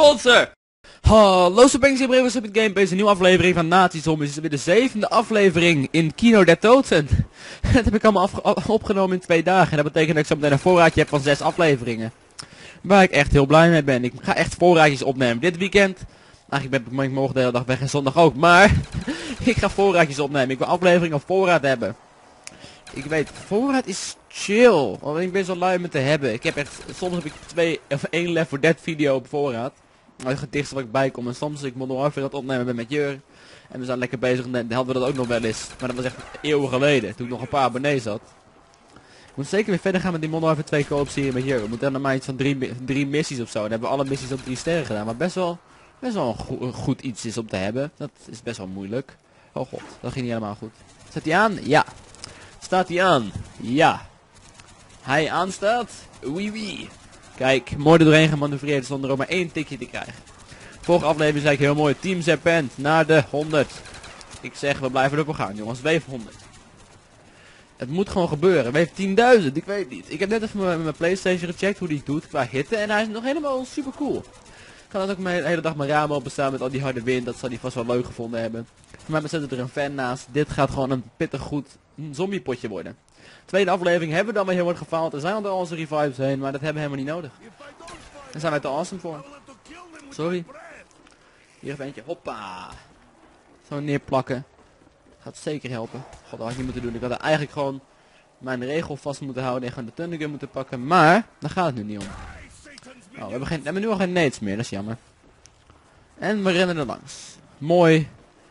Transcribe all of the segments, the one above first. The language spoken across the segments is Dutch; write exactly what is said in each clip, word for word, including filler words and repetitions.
sponsor! Hallo Subbanks, hier Breven Subit Gameplay, een nieuwe aflevering van Nazi Zombies. Het is weer de zevende aflevering in Kino der Toten. Dat heb ik allemaal opgenomen in twee dagen. En dat betekent dat ik zo meteen een voorraadje heb van zes afleveringen. Waar ik echt heel blij mee ben. Ik ga echt voorraadjes opnemen dit weekend. Eigenlijk ben ik morgen de hele dag weg en zondag ook. Maar ik ga voorraadjes opnemen. Ik wil afleveringen op voorraad hebben. Ik weet, voorraad is chill. Want ik ben zo lui om het te hebben. Ik heb echt, soms heb ik twee of één Left four Dead video op voorraad. Het gedichtste wat ik bij kom. En soms ik Modern Warfare dat opnemen ben met Jur. En we zijn lekker bezig. En dan hadden we dat ook nog wel eens. Maar dat was echt eeuwen geleden. Toen ik nog een paar abonnees had. Ik moet zeker weer verder gaan met die Modern Warfare twee co-op serie met Jur. We moeten dan maar iets van drie, drie missies of zo. En dan hebben we alle missies op drie sterren gedaan. Maar best wel, best wel een, go een goed iets is om te hebben. Dat is best wel moeilijk. Oh god, dat ging niet helemaal goed. Zet hij aan? Ja. Staat hij aan? Ja. Hij aanstaat? Oui oui. Kijk, mooi er doorheen gemanoeuvreerd zonder ook maar één tikje te krijgen. Vorige aflevering zei ik heel mooi, Team Serpent naar de honderd. Ik zeg, we blijven erop gaan jongens, wave honderd. Het moet gewoon gebeuren, wave tienduizend, ik weet niet. Ik heb net even met mijn PlayStation gecheckt hoe die het doet qua hitte en hij is nog helemaal super cool. Ik kan ook mijn hele dag mijn ramen openstaan met al die harde wind, dat zal hij vast wel leuk gevonden hebben. Voor mij zit er een fan naast, dit gaat gewoon een pittig goed zombiepotje worden. Tweede aflevering hebben we dan weer heel erg gefaald. Er zijn al door onze revives heen, maar dat hebben we helemaal niet nodig. Daar zijn wij te awesome voor. Sorry. Hier even eentje. Hoppa. Zo neerplakken. Gaat zeker helpen. God, dat had ik niet moeten doen. Ik had er eigenlijk gewoon mijn regel vast moeten houden en gewoon de Thundergun moeten pakken. Maar, daar gaat het nu niet om. Oh, we hebben, geen, we hebben nu al geen nades meer. Dat is jammer. En we rennen er langs. Mooi.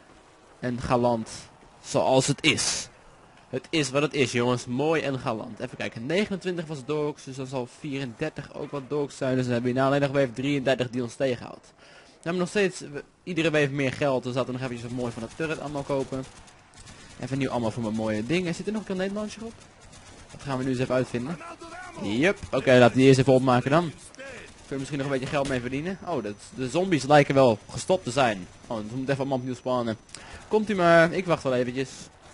En galant. Zoals het is. Het is wat het is jongens, mooi en galant. Even kijken, negenentwintig was dogs, dus dan zal vierendertig ook wat dogs zijn. Dus dan hebben we nou alleen nog wave drieëndertig die ons tegenhoudt. Dan hebben we nog steeds, we, iedere wave meer geld, dus laten we nog even mooi van de turret allemaal kopen. Even nieuw allemaal voor mijn mooie dingen. Zit er nog een grenade launcher op? Dat gaan we nu eens even uitvinden. Yep, oké, okay, laten we die eerst even opmaken dan. Kun je misschien nog een beetje geld mee verdienen. Oh, dat, de zombies lijken wel gestopt te zijn. Oh, dus we moeten even allemaal opnieuw spannen. Komt u maar, ik wacht wel eventjes.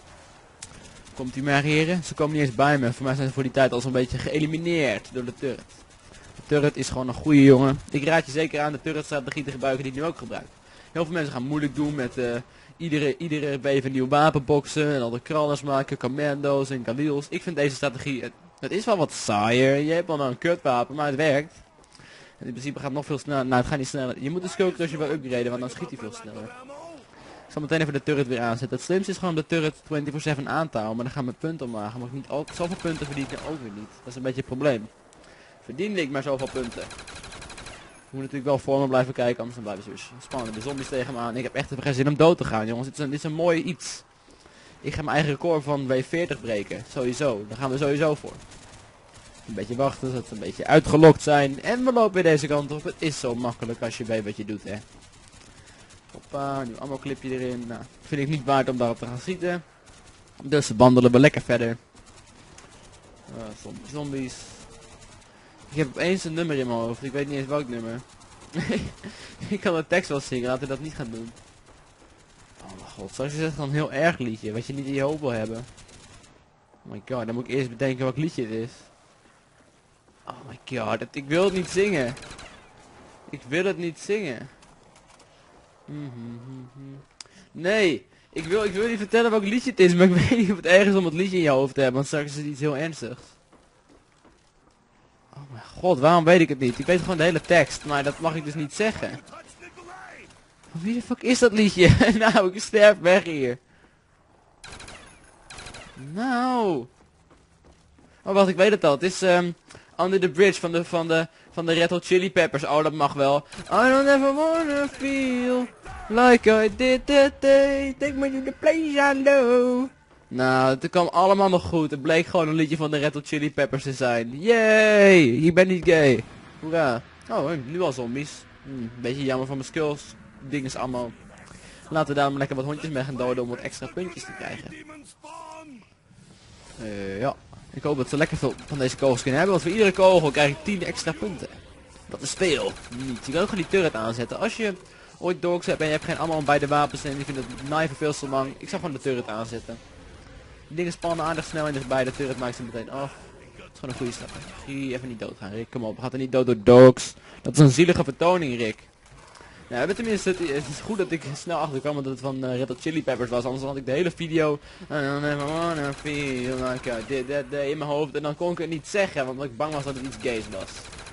Komt u maar heren, ze komen niet eens bij me. Voor mij zijn ze voor die tijd al zo'n beetje geëlimineerd door de turret. De turret is gewoon een goede jongen. Ik raad je zeker aan de turret strategie te gebruiken die ik nu ook gebruik. Heel veel mensen gaan moeilijk doen met uh, iedere, iedere wave een nieuw wapenboxen. En al de krallers maken, commando's en galils. Ik vind deze strategie, het, het is wel wat saaier. Je hebt wel nou een kutwapen, maar het werkt. En in principe gaat het nog veel sneller. Nou, het gaat niet sneller. Je moet de Skull Crusher wel upgraden, want dan schiet hij veel sneller. Ik zal meteen even de turret weer aanzetten. Het slimste is gewoon de turret vierentwintig zeven aan te houden. Maar dan gaan mijn punten omlaag. Maar ik niet al zoveel punten verdien ik ook weer niet. Dat is een beetje het probleem. Verdiende ik maar zoveel punten. Ik moet natuurlijk wel voor me blijven kijken. Anders dan blijven ze weer spannend. De zombies tegen me aan. Ik heb echt even geen zin om dood te gaan jongens. Dit is een, dit is een mooi iets. Ik ga mijn eigen record van wave veertig breken. Sowieso. Daar gaan we sowieso voor. Een beetje wachten. Zodat we een beetje uitgelokt zijn. En we lopen weer deze kant op. Het is zo makkelijk als je weet wat je doet hè. Hoppa, nu ammo clipje erin. Nou, vind ik niet waard om daarop te gaan schieten. Dus wandelen we lekker verder. Uh, zombies. Ik heb opeens een nummer in mijn hoofd. Ik weet niet eens welk nummer. Ik kan de tekst wel zingen, laten we dat niet gaan doen. Oh mijn god, straks is het dan een heel erg liedje. Wat je niet in je hoofd wil hebben. Oh my god, dan moet ik eerst bedenken welk liedje het is. Oh my god, het, ik wil het niet zingen. Ik wil het niet zingen. Nee, ik wil, ik wil niet vertellen welk liedje het is, maar ik weet niet of het erg is om het liedje in je hoofd te hebben, want straks is het iets heel ernstigs. Oh mijn god, waarom weet ik het niet? Ik weet gewoon de hele tekst, maar dat mag ik dus niet zeggen. Wie de fuck is dat liedje? Nou, ik sterf weg hier. Nou. Oh wacht, ik weet het al. Het is um, Under the Bridge van de, van de, van de Red Hot Chili Peppers. Oh, dat mag wel. I don't ever wanna feel like I did that day. Take me to the place I know. Nou, het kwam allemaal nog goed. Het bleek gewoon een liedje van de Red Hot Chili Peppers te zijn. Yay! Ik ben niet gay. Hoera. Oh, nu al zombies. Hm, beetje jammer van mijn skills. Ding is allemaal. Laten we daar maar lekker wat hondjes mee gaan doden om wat extra puntjes te krijgen. Uh, ja. Ik hoop dat ze lekker veel van deze kogels kunnen hebben, want voor iedere kogel krijg ik tien extra punten. Dat is veel. Niet. Je kan ook gewoon die turret aanzetten. Als je ooit dogs hebt en je hebt geen allemaal beide wapens en je vindt het kniven veel te lang, ik zou gewoon de turret aanzetten. Die dingen spannen aardig snel en dichtbij, de turret maakt ze meteen af. Dat is gewoon een goede strategie. Even niet doodgaan, Rick. Kom op, we gaan er niet dood door dogs. Dat is een zielige vertoning, Rick. Ja, maar tenminste, het, het is goed dat ik snel achterkwam dat het van uh, Red Hot Chili Peppers was, anders had ik de hele video I don't ever wanna feel like I did that day in mijn hoofd en dan kon ik het niet zeggen, want ik bang was dat het iets gays was.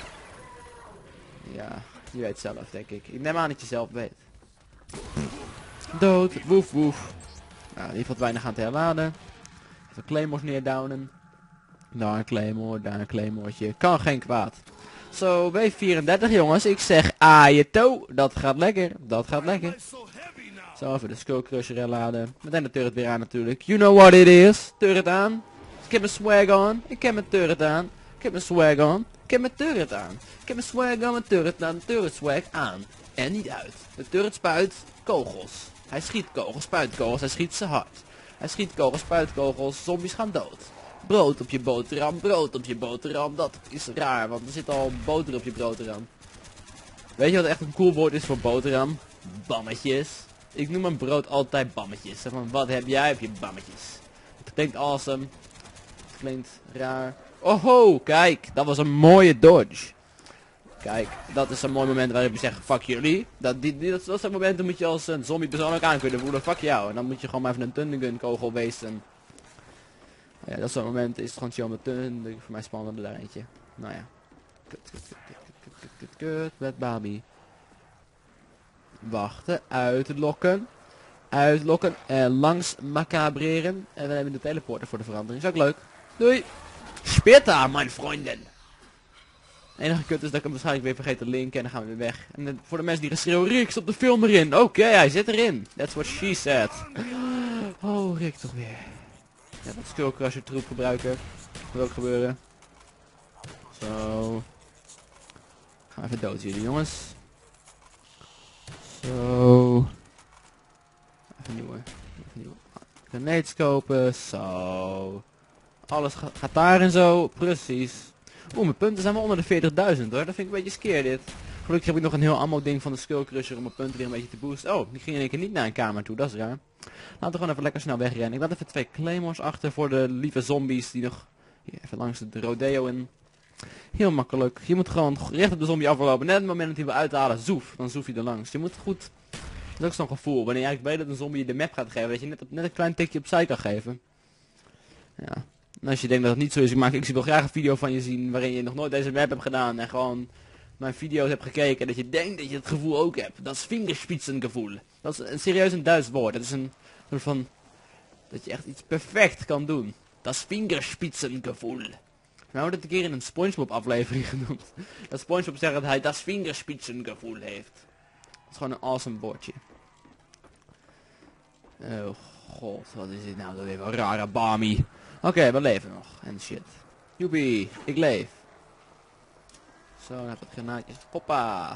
Ja, je weet zelf, denk ik. Ik neem aan dat je zelf weet. Dood, woef woef. Nou, die valt weinig aan te herladen. Even claymores neerdownen. Daar een claymore, daar een claymore'tje. Kan geen kwaad. Zo, B vierendertig jongens. Ik zeg ajeto. Dat gaat lekker. Dat gaat lekker. Zo, even de Skull Crusher herladen. Meteen de turret weer aan natuurlijk. You know what it is. Turret aan. Ik heb mijn swag on. Ik heb mijn turret aan. Ik heb mijn swag on. Ik heb mijn turret aan. Ik heb mijn swag on, mijn turret aan. Turret swag aan. En niet uit. De turret spuit kogels. Hij schiet kogels, spuit kogels. Hij schiet ze hard. Hij schiet kogels, spuit kogels. Zombies gaan dood. Brood op je boterham, brood op je boterham. Dat is raar, want er zit al boter op je boterham. Weet je wat echt een cool woord is voor boterham? Bammetjes. Ik noem mijn brood altijd bammetjes. Zeg maar, wat heb jij op je bammetjes? Het klinkt awesome. Het klinkt raar. Oh ho, kijk, dat was een mooie dodge. Kijk, dat is een mooi moment waarin je zegt, fuck jullie. Dat, die, die, dat, dat is het moment, dan moet je als een zombie persoonlijk aan kunnen voelen, fuck jou. En dan moet je gewoon maar even een thundergun kogel wezen. Ja, dat soort momenten is het gewoon chill met thundergun. Voor mij spannender daar eentje. Nou ja. Kut, kut, kut, kut, kut, kut, kut, kut, met Barbie. Wachten, uitlokken. Uitlokken en langs macabreren. En dan hebben we de teleporter voor de verandering. Is ook leuk. Doei. Später, mijn vrienden. Het enige kut is dat ik hem waarschijnlijk weer vergeet te linken en dan gaan we weer weg. En uh, voor de mensen die gaan schreeuwen, Rick stop de film erin. Oké, okay, hij zit erin. That's what she said. Oh, Rick toch weer. Ja, dat Skull Crusher troep gebruiken. Dat wil ook gebeuren. Zo. Gaan even dood jullie jongens. Zo. Even nieuwe. Even nieuwe. Grenades kopen. Zo. Alles ga gaat daar en zo. Precies. Oeh, mijn punten zijn wel onder de veertigduizend hoor. Dat vind ik een beetje skeer dit. Gelukkig heb ik nog een heel ammo ding van de Skull Crusher om mijn punten weer een beetje te boosten. Oh, die ging in één keer niet naar een kamer toe. Dat is raar. Laten we gewoon even lekker snel wegrennen. Ik laat even twee claymores achter voor de lieve zombies die nog... Hier, even langs de rodeo in. Heel makkelijk. Je moet gewoon recht op de zombie aflopen. Net op het moment dat hij wil uithalen, zoef. Dan zoef je er langs. Je moet goed... Dat is ook zo'n gevoel. Wanneer je eigenlijk weet dat een zombie je de map gaat geven. Dat je net, net een klein tikje opzij kan geven. Ja. En als je denkt dat het niet zo is, ik, maak, ik zie wel graag een video van je zien waarin je nog nooit deze map hebt gedaan en gewoon mijn video's hebt gekeken en dat je denkt dat je het gevoel ook hebt. Dat is vingerspitsengevoel. Dat is een serieus een Duits woord. Dat is een soort van dat je echt iets perfect kan doen. Dat is vingerspitsengevoel. Nou wordt het een keer in een SpongeBob aflevering genoemd. Dat SpongeBob zegt dat hij dat vingerspitsengevoel heeft. Dat is gewoon een awesome woordje. Oh god, wat is dit nou weer een rare Bami. Oké, okay, we leven nog. En shit. Joepie, ik leef. Zo, dan heb ik granaatjes. Hoppa.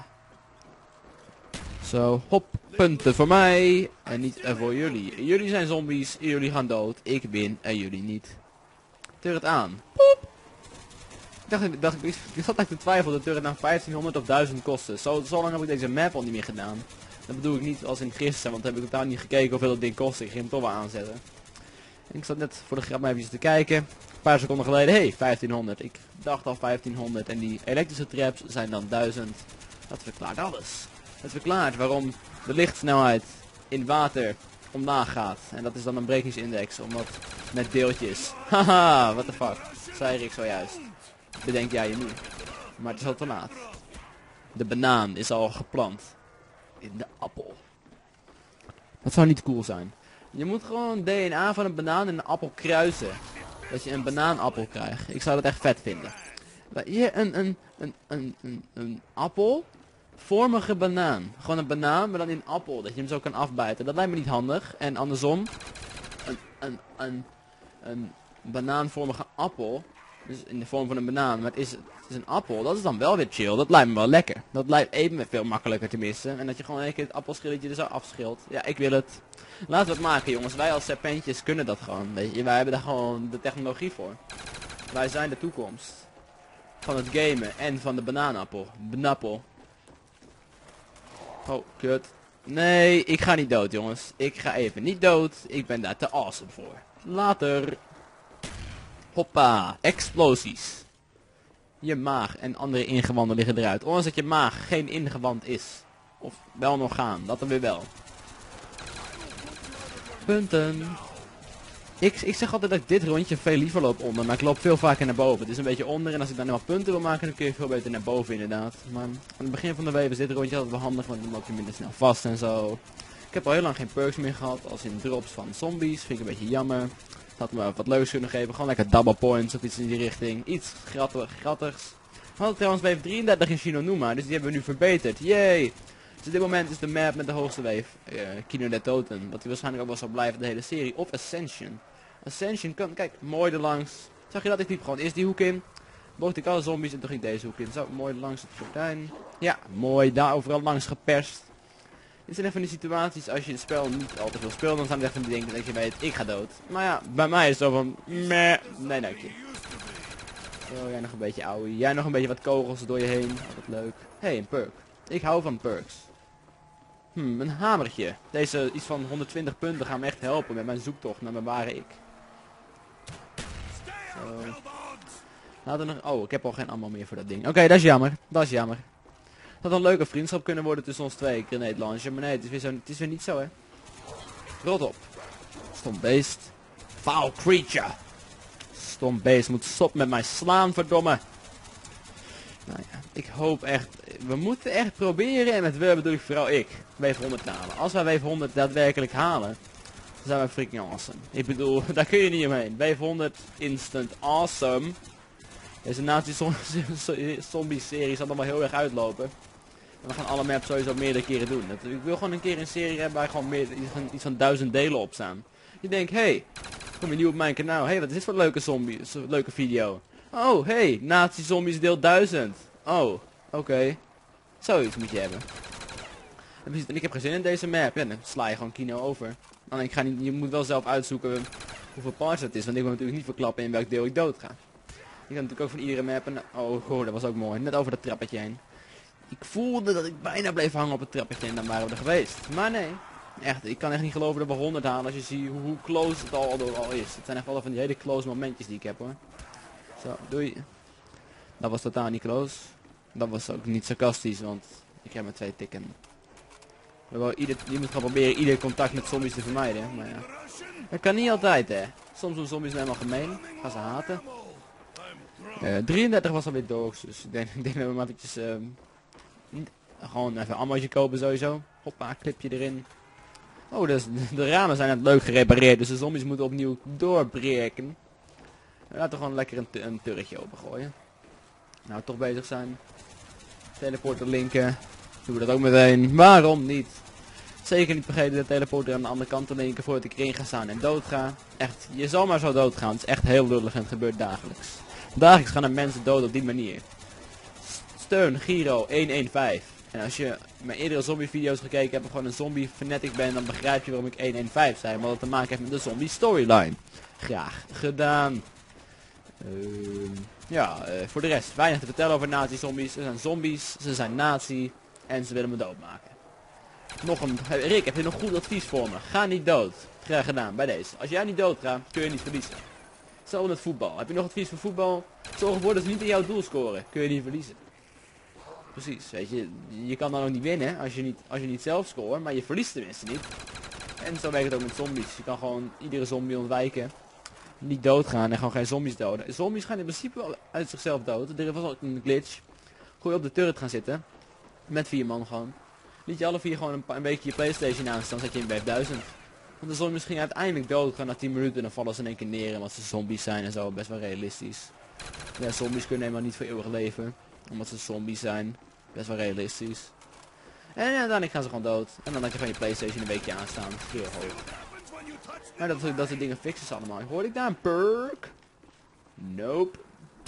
Zo, hop. Punten voor mij. En niet uh, voor jullie. Jullie zijn zombies. Jullie gaan dood. Ik win en jullie niet. Turret aan. Poep. Ik dacht, ik, dacht, ik, ik zat eigenlijk te twijfelen dat de turret nou vijftienhonderd of duizend kostte. Zo, zo lang heb ik deze map al niet meer gedaan. Dat bedoel ik niet als in gisteren, want dan heb ik totaal niet gekeken hoeveel dat ding kostte. Ik ging hem toch wel aanzetten. En ik zat net voor de grap maar even te kijken. Een paar seconden geleden, hey, vijftienhonderd. Ik dacht al vijftienhonderd en die elektrische traps zijn dan duizend. Dat verklaart alles. Dat verklaart waarom de lichtsnelheid in water omlaag gaat. En dat is dan een brekingsindex, omdat met deeltjes. Haha, what the fuck. Zei ik zojuist. Bedenk jij je nu. Maar het is al te laat. De banaan is al geplant. In de appel. Dat zou niet cool zijn. Je moet gewoon D N A van een banaan en een appel kruisen. Dat je een banaanappel krijgt. Ik zou dat echt vet vinden. Hier een, een, een, een, een, een appel. Vormige banaan. Gewoon een banaan, maar dan in een appel. Dat je hem zo kan afbijten. Dat lijkt me niet handig. En andersom. Een, een, een, een banaanvormige appel. Dus in de vorm van een banaan. Maar het is, het is een appel. Dat is dan wel weer chill. Dat lijkt me wel lekker. Dat lijkt even veel makkelijker te missen. En dat je gewoon een keer het appelschilletje er zo afschilt. Ja, ik wil het. Laten we het maken jongens. Wij als serpentjes kunnen dat gewoon. Weet je. Wij hebben daar gewoon de technologie voor. Wij zijn de toekomst. Van het gamen. En van de banaanappel. Banappel. Oh, kut. Nee, ik ga niet dood jongens. Ik ga even niet dood. Ik ben daar te awesome voor. Later. Hoppa. Explosies. Je maag en andere ingewanden liggen eruit. Ondanks dat je maag geen ingewand is. Of wel nog gaan, dat dan weer wel. Punten. Ik, ik zeg altijd dat ik dit rondje veel liever loop onder, maar ik loop veel vaker naar boven. Het is een beetje onder en als ik dan nog punten wil maken, dan kun je veel beter naar boven inderdaad. Maar aan het begin van de wave is dit rondje altijd wel handig, want dan loop je minder snel vast en zo. Ik heb al heel lang geen perks meer gehad, als in drops van zombies, vind ik een beetje jammer. Dat had me wat leuks kunnen geven, gewoon lekker double points of iets in die richting. Iets grattig, grattigs. We hadden trouwens wave drieëndertig in Shinonuma, dus die hebben we nu verbeterd. Yay! Dus op dit moment is de map met de hoogste wave uh, Kino der Toten. Wat die waarschijnlijk ook wel zal blijven de hele serie. Of Ascension. Ascension kan, kijk, mooi erlangs. Zag je dat? Ik liep gewoon eerst die hoek in. Boogde ik alle zombies en toen ging deze hoek in. Zo, mooi langs het gordijn. Ja, mooi, daar overal langs geperst. Dit zijn even die situaties, als je het spel niet al te veel speelt, dan zijn er even die denken dat je weet, ik ga dood. Maar ja, bij mij is het zo van, meh, nee, dank je. Zo, jij nog een beetje ouwe. Jij nog een beetje wat kogels door je heen. Wat leuk. Hé, hey, een perk. Ik hou van perks. Hmm, een hamertje. Deze iets van honderdtwintig punten gaan me echt helpen met mijn zoektocht naar mijn ware ik. Zo. Laten we nog... Oh, ik heb al geen ammo meer voor dat ding. Oké, okay, dat is jammer. Dat is jammer. Dat had een leuke vriendschap kunnen worden tussen ons twee. Grenade launcher. Maar nee, het is weer, zo, het is weer niet zo, hè. Rot op. Stom beest. Foul creature. Stom beest. Moet stoppen met mij slaan, verdomme. Nou ja, ik hoop echt... We moeten echt proberen, en met we bedoel ik vooral ik, wave honderd te halen. Als wij wave honderd daadwerkelijk halen, dan zijn wij freaking awesome. Ik bedoel, daar kun je niet omheen. Wave honderd instant awesome. Deze nazi zombie serie zal dan wel heel erg uitlopen. En we gaan alle maps sowieso meerdere keren doen. Dat, ik wil gewoon een keer een serie hebben waar gewoon meer, iets, van, iets van duizend delen op staan. Je denkt, hé, hey, kom je nieuw op mijn kanaal. Hé, hey, wat is dit voor een leuke zombie, zo, leuke video. Oh, hey, Nazi Zombies deel duizend. Oh, oké. Okay. Zoiets moet je hebben. En ik heb geen zin in deze map. Ja, dan sla je gewoon Kino over. Dan, ik ga niet, je moet wel zelf uitzoeken hoeveel parts het is. Want ik wil natuurlijk niet verklappen in welk deel ik dood ga. Ik kan natuurlijk ook van iedere map een... Oh, goh, dat was ook mooi. Net over dat trappetje heen. Ik voelde dat ik bijna bleef hangen op het trappetje en dan waren we er geweest. Maar nee. Echt, ik kan echt niet geloven dat we honderd halen als je ziet hoe, hoe close het al, al is. Het zijn echt wel van die hele close momentjes die ik heb hoor. Zo, doei. Dat was totaal niet close. Dat was ook niet sarcastisch, want ik heb maar twee tikken. Ieder, je moet gewoon proberen ieder contact met zombies te vermijden, maar ja. Dat kan niet altijd hè. Soms doen zombies nou helemaal gemeen. Gaan ze haten. Uh, drieëndertig was alweer dogs, dus ik denk, ik denk dat we maar eventjes... Uh, niet, gewoon even een ammootje kopen sowieso. Hoppa, clipje erin. Oh, dus de ramen zijn net leuk gerepareerd, dus de zombies moeten opnieuw doorbreken. Laten we gewoon lekker een, een turretje opengooien. Nou, toch bezig zijn. Teleporter linken. Doen we dat ook meteen. Waarom niet? Zeker niet vergeten de teleporter aan de andere kant te linken voordat ik erin ga staan en dood ga. Echt, je zal maar zo doodgaan. Het is echt heel lullig en het gebeurt dagelijks. Dagelijks gaan er mensen dood op die manier. Steun Giro honderdvijftien. En als je mijn eerdere zombie video's gekeken hebt en gewoon een zombie fanatic bent, dan begrijp je waarom ik honderdvijftien zei. Want dat te maken heeft met de zombie storyline. Graag gedaan. Uh, ja, uh, voor de rest weinig te vertellen over nazi-zombies. Ze zijn zombies, ze zijn nazi en ze willen me doodmaken. Nog een... Rick, heb je nog goed advies voor me? Ga niet dood. Graag gedaan, bij deze. Als jij niet dood gaat, kun je niet verliezen. Hetzelfde met voetbal. Heb je nog advies voor voetbal? Zorg ervoor dat ze niet in jouw doel scoren. Kun je niet verliezen. Precies, weet je. Je kan dan ook niet winnen als je niet, als je niet zelf scoort, maar je verliest tenminste niet. En zo werkt het ook met zombies. Je kan gewoon iedere zombie ontwijken. Niet doodgaan en gewoon geen zombies doden. Zombies gaan in principe wel uit zichzelf dood. Er was ook een glitch. Gooi je op de turret gaan zitten. Met vier man gewoon. Liet je alle vier gewoon een, een beetje je PlayStation aanstaan, zet je in vijfduizend. Want de zombies gingen uiteindelijk dood gaan na tien minuten en dan vallen ze in één keer neer. Omdat ze zombies zijn en zo, best wel realistisch. Ja, zombies kunnen helemaal niet voor eeuwig leven. Omdat ze zombies zijn. Best wel realistisch. En ja, uiteindelijk gaan ze gewoon dood. En dan had je van je PlayStation een beetje aanstaan. Heel hoog. Maar dat, dat soort dingen fixen ze allemaal. Hoorde ik daar een perk? Nope.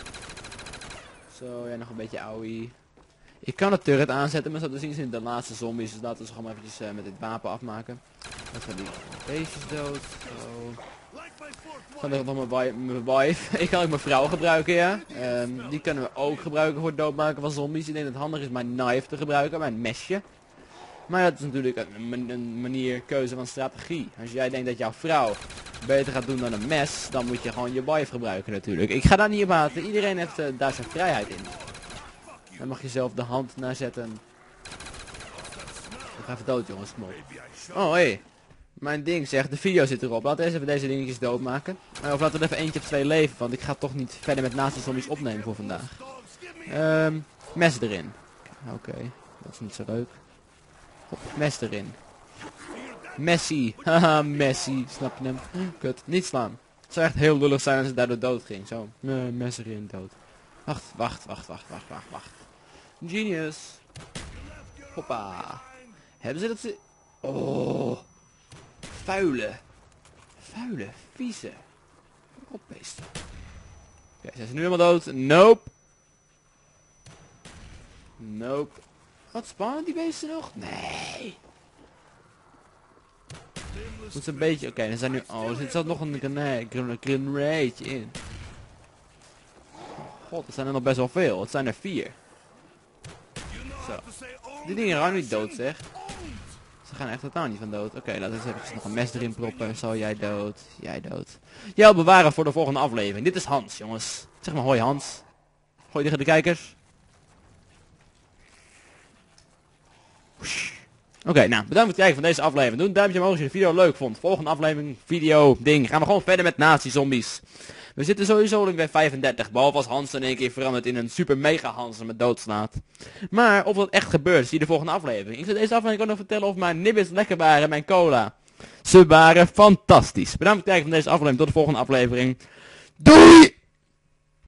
Zo, ja, nog een beetje ouwie. Ik kan het turret aanzetten, maar zo te zien zijn de laatste zombies. Dus laten we ze gewoon eventjes uh, met dit wapen afmaken. Dat gaan die beestjes dood. Zo. Gaan we nog mijn wife. Ik kan ook mijn vrouw gebruiken, ja. Um, die kunnen we ook gebruiken voor het doodmaken van zombies. Ik denk dat het handig is mijn knife te gebruiken, mijn mesje. Maar dat is natuurlijk een, een manier, keuze van strategie. Als jij denkt dat jouw vrouw beter gaat doen dan een mes, dan moet je gewoon je wife gebruiken natuurlijk. Ik ga daar niet op haten. Iedereen heeft uh, daar zijn vrijheid in. Dan mag je zelf de hand naar zetten. Ik ga even dood, jongens. Kom op. Oh, hé. Hey. Mijn ding zegt, de video zit erop. Laten we eens even deze dingetjes doodmaken. Uh, of laten we er even eentje of twee leven, want ik ga toch niet verder met nazi-zombies opnemen voor vandaag. Um, mes erin. Oké, okay. Dat is niet zo leuk. Hop, mes erin. Messi. Haha, Messi. Snap je hem? Kut. Niet slaan. Het zou echt heel lullig zijn als het daardoor dood ging. Zo. Uh, mes erin, dood. Wacht, wacht, wacht, wacht, wacht, wacht, wacht. Genius. Hoppa. Hebben ze dat ze... Oh. Vuile. Vuile. Vieze. Opbeesten. Oké, okay, zijn ze nu helemaal dood? Nope. Nope. Wat spannen die beesten nog? Nee. Moet ze een beetje... Oké, okay, dan zijn nu... Oh, er zit zelfs nog een grenade in. Oh, god, er zijn er nog best wel veel. Het zijn er vier. Zo. Die dingen gaan niet dood, zeg. Ze gaan echt totaal niet van dood. Oké, okay, laten we eens even nog een mes erin proppen. Zo, jij dood. Jij dood. Jij bewaren voor de volgende aflevering. Dit is Hans, jongens. Zeg maar hoi, Hans. Hoi tegen de kijkers. Oké, okay, nou, bedankt voor het kijken van deze aflevering. Doe een duimpje omhoog als je de video leuk vond. Volgende aflevering, video, ding. Gaan we gewoon verder met nazi-zombies. We zitten sowieso al bij vijfendertig. Behalve als Hans in één keer verandert in een super mega Hans en me doodslaat. Maar of dat echt gebeurt, zie je de volgende aflevering. Ik zal deze aflevering ook nog vertellen of mijn nibbits lekker waren en mijn cola. Ze waren fantastisch. Bedankt voor het kijken van deze aflevering. Tot de volgende aflevering. Doei!